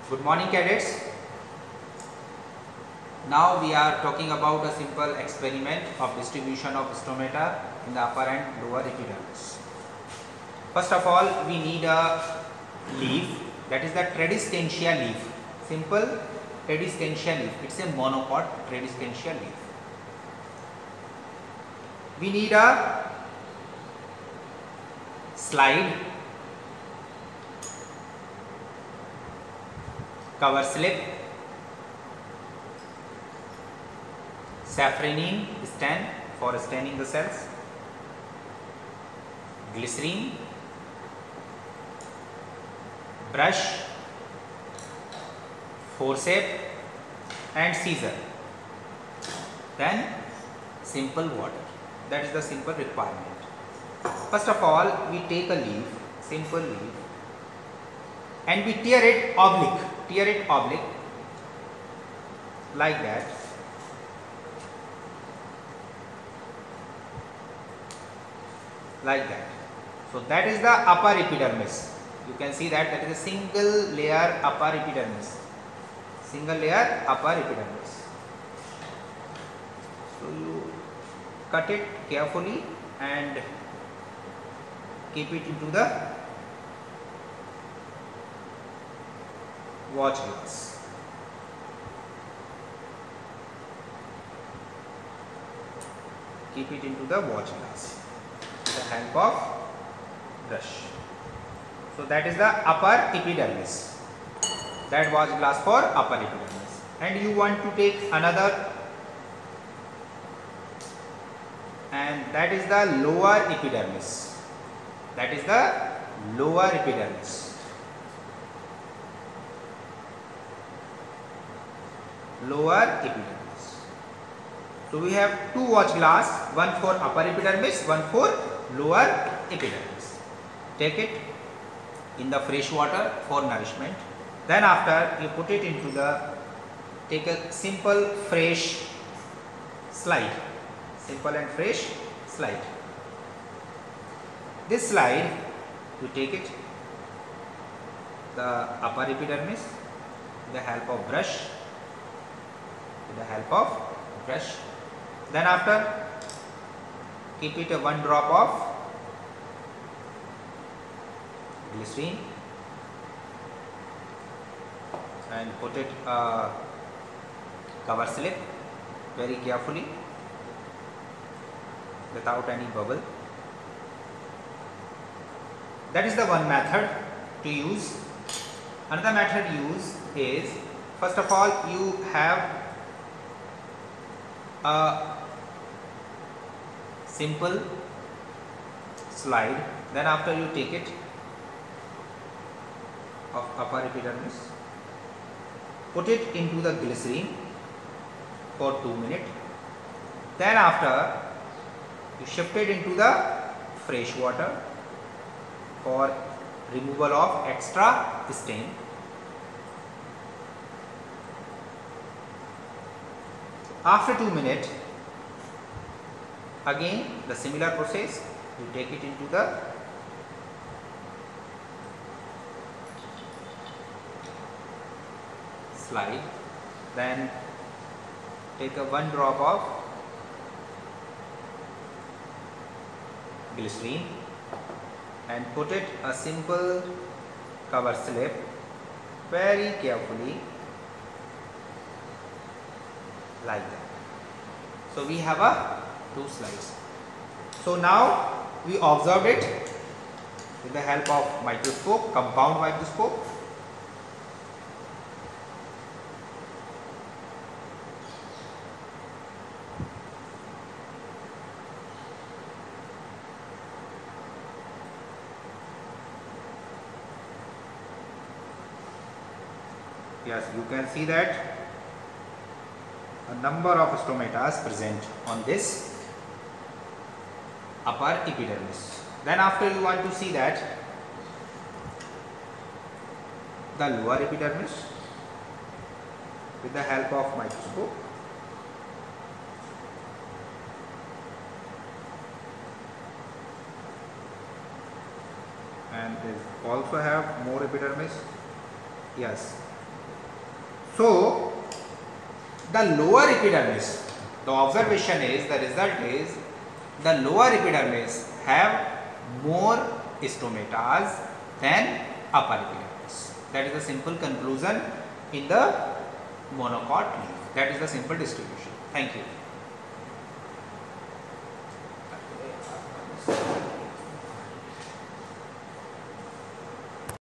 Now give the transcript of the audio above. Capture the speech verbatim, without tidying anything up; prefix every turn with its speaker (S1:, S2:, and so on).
S1: Good morning, cadets. Now we are talking about a simple experiment of distribution of stomata in the upper and lower epidermis. First of all, we need a leaf, that is the Tradescantia leaf. Simple Tradescantia leaf. It's a monopod Tradescantia leaf. We need a slide, cover slip, safranin stain for staining the cells, glycerine, brush, forceps and scissor, then simple water. That is the simple requirement. First of all, we take a leaf, simple leaf, and we tear it oblique, tear it oblique like that. Like that. So that is the upper epidermis. You can see that that is a single layer upper epidermis. Single layer upper epidermis. So you cut it carefully and keep it into the watch glass. Keep it into the watch glass with the help of brush. So that is the upper epidermis. That watch glass for upper epidermis. And you want to take another, and that is the lower epidermis. That is the lower epidermis. Lower epidermis. So we have two watch glass, one for upper epidermis, one for lower epidermis. Take it in the fresh water for nourishment. Then after you put it into the, take a simple fresh slide, simple and fresh slide. This slide, you take it, the upper epidermis, with the help of brush, with the help of brush. Then after, keep it a one drop of glycerine and put it uh, cover slip very carefully without any bubble. That is the one method to use. Another method use is, first of all, you have a simple slide, then after you take it of upper epidermis, put it into the glycerine for two minutes, then after you shift it into the fresh water for removal of extra stain. After two minutes, again the similar process, you take it into the slide, then take a one drop of glycerine and put it a simple cover slip very carefully like that. So we have a two slides. So now we observed it with the help of microscope, compound microscope. Yes, you can see that a number of stomata present on this upper epidermis. Then after you want to see that the lower epidermis with the help of microscope. And they also have more epidermis. Yes, So the lower epidermis, the observation is, the result is, the lower epidermis have more stomatas than upper epidermis. That is the simple conclusion in the monocot leaf. That is the simple distribution. Thank you.